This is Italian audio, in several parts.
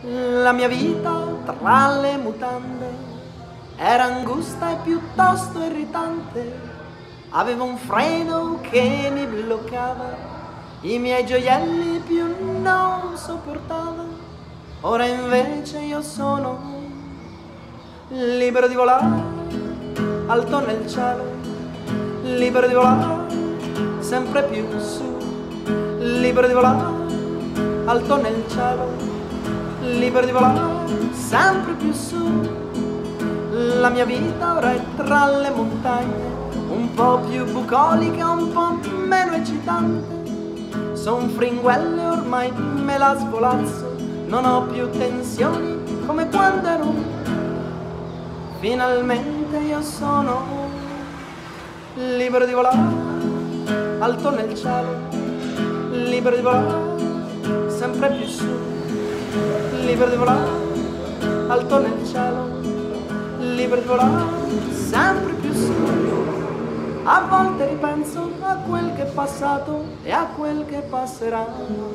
La mia vita tra le mutande era angusta e piuttosto irritante. Avevo un freno che mi bloccava, i miei gioielli più non sopportava. Ora invece io sono libero di volare, alto nel cielo, libero di volare, sempre più su, libero di volare, alto nel cielo, libero di volare, sempre più su. La mia vita ora è tra le montagne, un po' più bucolica, un po' meno eccitante. Son fringuelle e ormai me la svolazzo, non ho più tensioni come quando ero. Finalmente io sono libero di volare, alto nel cielo, libero di volare, sempre più su, libero di volare, alto nel cielo, libero di volare, sempre più su. A volte ripenso a quel che è passato e a quel che passerà,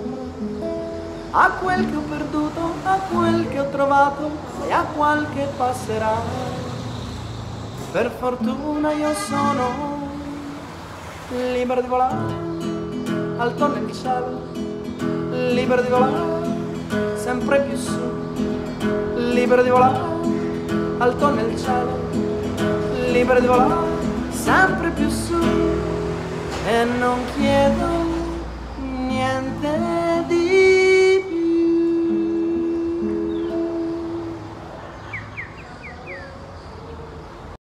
a quel che ho perduto, a quel che ho trovato e a quel che passerà. Per fortuna io sono libero di volare, alto nel cielo, libero di volare, sempre più su, libero di volare, alto nel cielo, libero di volare, sempre più su. E non chiedo niente di